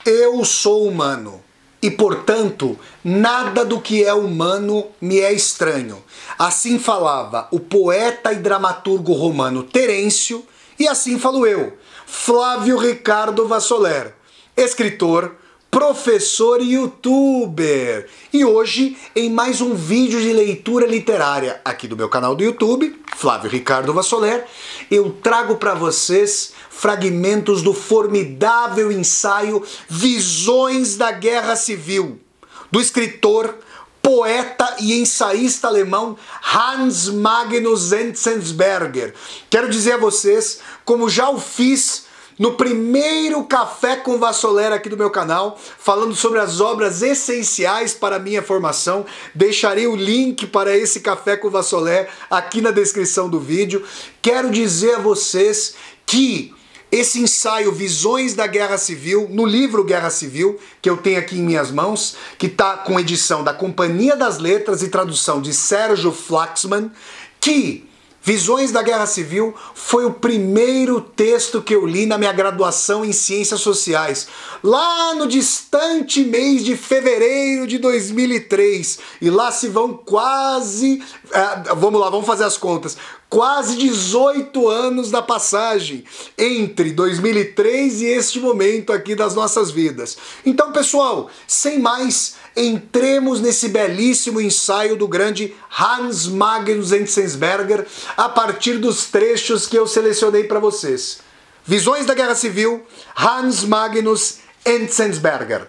Eu sou humano e, portanto, nada do que é humano me é estranho. Assim falava o poeta e dramaturgo romano Terêncio, e assim falo eu, Flávio Ricardo Vassoler, escritor, professor e youtuber. E hoje, em mais um vídeo de leitura literária aqui do meu canal do YouTube, Flávio Ricardo Vassoler, eu trago para vocês fragmentos do formidável ensaio Visões da Guerra Civil, do escritor, poeta e ensaísta alemão Hans Magnus Enzensberger. Quero dizer a vocês, como já o fiz no primeiro Café com Vassoler aqui do meu canal, falando sobre as obras essenciais para a minha formação, deixarei o link para esse Café com Vassoler aqui na descrição do vídeo. Quero dizer a vocês que esse ensaio Visões da Guerra Civil, no livro Guerra Civil, que eu tenho aqui em minhas mãos, que está com edição da Companhia das Letras e tradução de Sérgio Flaxman, que Visões da Guerra Civil foi o primeiro texto que eu li na minha graduação em Ciências Sociais, lá no distante mês de fevereiro de 2003. E lá se vão quase, vamos lá, vamos fazer as contas, quase 18 anos da passagem entre 2003 e este momento aqui das nossas vidas. Então, pessoal, sem mais, entremos nesse belíssimo ensaio do grande Hans Magnus Enzensberger a partir dos trechos que eu selecionei para vocês. Visões da Guerra Civil, Hans Magnus Enzensberger.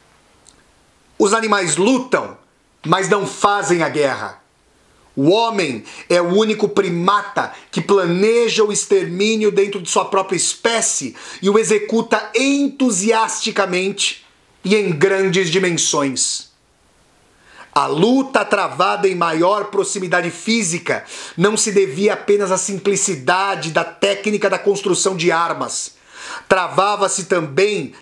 Os animais lutam, mas não fazem a guerra. O homem é o único primata que planeja o extermínio dentro de sua própria espécie e o executa entusiasticamente e em grandes dimensões. A luta travada em maior proximidade física não se devia apenas à simplicidade da técnica da construção de armas. Tratava-se também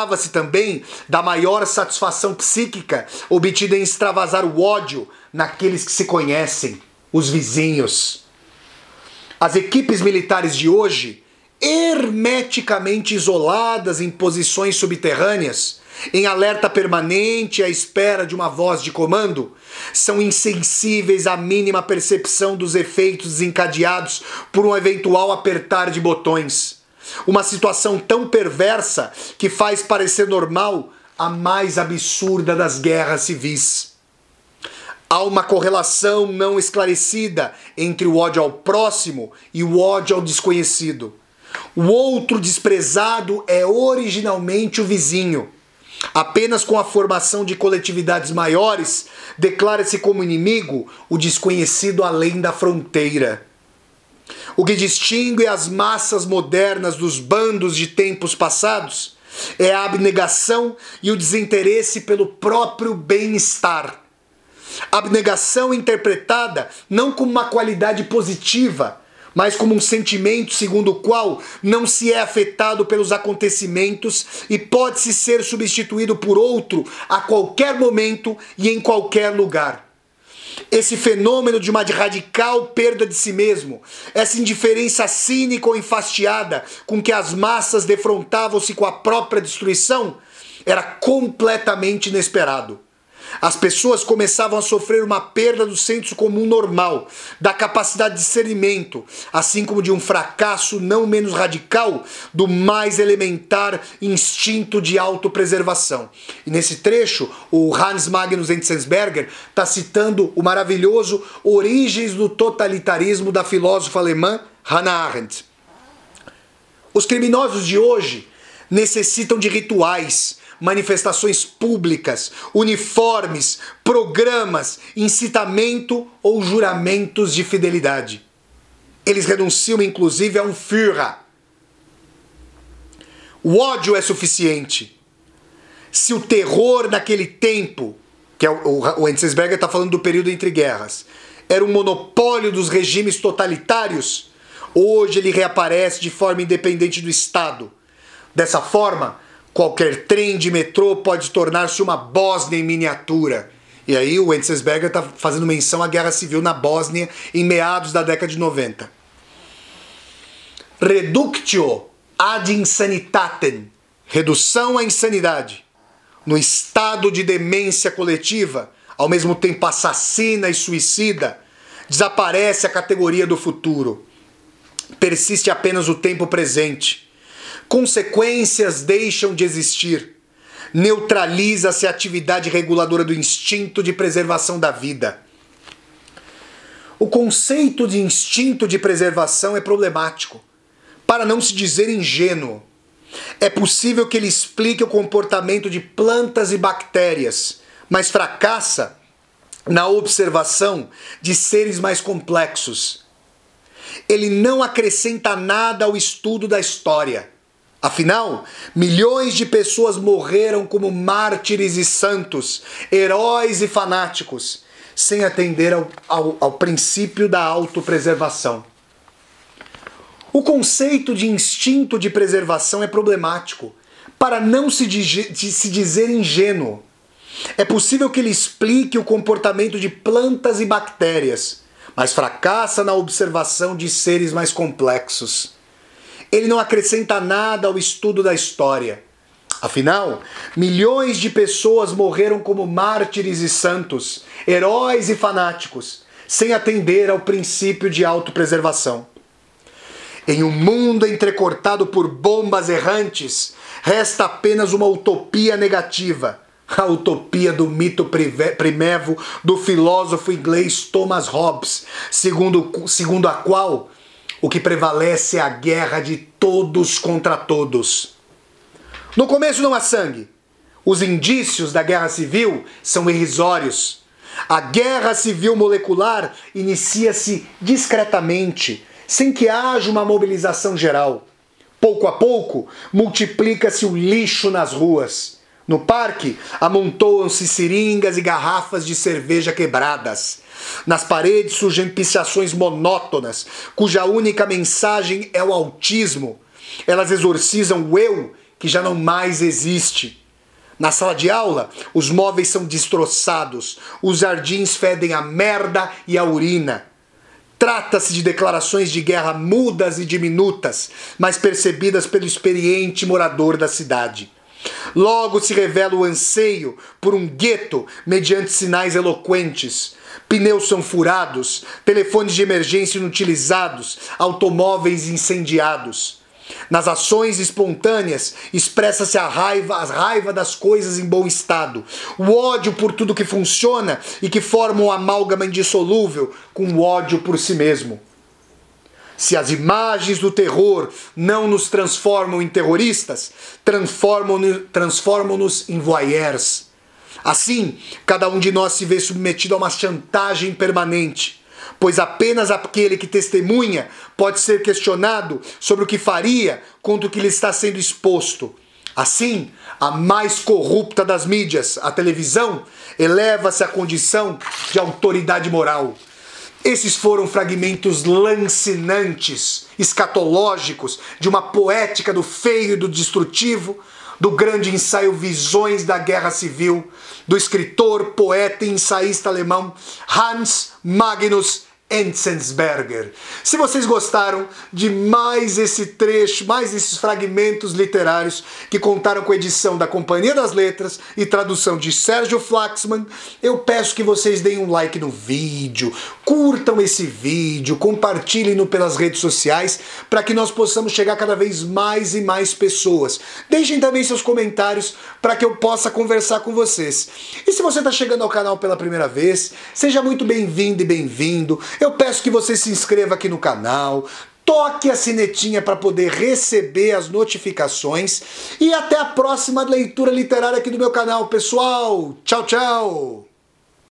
da maior satisfação psíquica obtida em extravasar o ódio naqueles que se conhecem, os vizinhos. As equipes militares de hoje, hermeticamente isoladas em posições subterrâneas, em alerta permanente à espera de uma voz de comando, são insensíveis à mínima percepção dos efeitos desencadeados por um eventual apertar de botões. Uma situação tão perversa que faz parecer normal a mais absurda das guerras civis. Há uma correlação não esclarecida entre o ódio ao próximo e o ódio ao desconhecido. O outro desprezado é originalmente o vizinho. Apenas com a formação de coletividades maiores, declara-se como inimigo o desconhecido além da fronteira. O que distingue as massas modernas dos bandos de tempos passados é a abnegação e o desinteresse pelo próprio bem-estar. Abnegação interpretada não como uma qualidade positiva, mas como um sentimento segundo o qual não se é afetado pelos acontecimentos e pode-se ser substituído por outro a qualquer momento e em qualquer lugar. Esse fenômeno de uma radical perda de si mesmo, essa indiferença cínica ou enfastiada com que as massas defrontavam-se com a própria destruição, era completamente inesperado. As pessoas começavam a sofrer uma perda do senso comum normal, da capacidade de discernimento, assim como de um fracasso não menos radical do mais elementar instinto de autopreservação. E nesse trecho, o Hans Magnus Enzensberger está citando o maravilhoso Origens do Totalitarismo da filósofa alemã Hannah Arendt. Os criminosos de hoje necessitam de rituais, manifestações públicas, uniformes, programas, incitamento ou juramentos de fidelidade. Eles renunciam inclusive a um Führer. O ódio é suficiente. Se o terror naquele tempo, que o Enzensberger está falando do período entre guerras, era um monopólio dos regimes totalitários, hoje ele reaparece de forma independente do Estado. Dessa forma, qualquer trem de metrô pode tornar-se uma Bósnia em miniatura. E aí o Enzensberger está fazendo menção à guerra civil na Bósnia em meados da década de 90. Reductio ad insanitatem redução à insanidade, no estado de demência coletiva, ao mesmo tempo assassina e suicida, desaparece a categoria do futuro. Persiste apenas o tempo presente. Consequências deixam de existir. Neutraliza-se a atividade reguladora do instinto de preservação da vida. O conceito de instinto de preservação é problemático, para não se dizer ingênuo. É possível que ele explique o comportamento de plantas e bactérias, mas fracassa na observação de seres mais complexos. Ele não acrescenta nada ao estudo da história. Afinal, milhões de pessoas morreram como mártires e santos, heróis e fanáticos, sem atender ao princípio da autopreservação. O conceito de instinto de preservação é problemático, para não se dizer ingênuo. É possível que ele explique o comportamento de plantas e bactérias, mas fracassa na observação de seres mais complexos. Ele não acrescenta nada ao estudo da história. Afinal, milhões de pessoas morreram como mártires e santos, heróis e fanáticos, sem atender ao princípio de autopreservação. Em um mundo entrecortado por bombas errantes, resta apenas uma utopia negativa, a utopia do mito primevo do filósofo inglês Thomas Hobbes, segundo a qual o que prevalece é a guerra de todos contra todos. No começo não há sangue. Os indícios da guerra civil são irrisórios. A guerra civil molecular inicia-se discretamente, sem que haja uma mobilização geral. Pouco a pouco, multiplica-se o lixo nas ruas. No parque, amontoam-se seringas e garrafas de cerveja quebradas. Nas paredes surgem pichações monótonas, cuja única mensagem é o autismo. Elas exorcizam o eu, que já não mais existe. Na sala de aula, os móveis são destroçados, os jardins fedem a merda e a urina. Trata-se de declarações de guerra mudas e diminutas, mas percebidas pelo experiente morador da cidade. Logo se revela o anseio por um gueto mediante sinais eloquentes. Pneus são furados, telefones de emergência inutilizados, automóveis incendiados. Nas ações espontâneas expressa-se a raiva das coisas em bom estado, o ódio por tudo que funciona e que forma um amálgama indissolúvel com o ódio por si mesmo. Se as imagens do terror não nos transformam em terroristas, transformam-nos em voyeurs. Assim, cada um de nós se vê submetido a uma chantagem permanente, pois apenas aquele que testemunha pode ser questionado sobre o que faria contra o que lhe está sendo exposto. Assim, a mais corrupta das mídias, a televisão, eleva-se à condição de autoridade moral. Esses foram fragmentos lancinantes, escatológicos, de uma poética do feio e do destrutivo, do grande ensaio Visões da Guerra Civil, do escritor, poeta e ensaísta alemão Hans Magnus Enzensberger. Se vocês gostaram de mais esse trecho, mais esses fragmentos literários que contaram com a edição da Companhia das Letras e tradução de Sérgio Flaxman, eu peço que vocês deem um like no vídeo, curtam esse vídeo, compartilhem-no pelas redes sociais para que nós possamos chegar cada vez mais e mais pessoas. Deixem também seus comentários para que eu possa conversar com vocês. E se você está chegando ao canal pela primeira vez, seja muito bem-vindo e bem-vindo. Eu peço que você se inscreva aqui no canal, toque a sinetinha para poder receber as notificações e até a próxima leitura literária aqui do meu canal, pessoal. Tchau, tchau!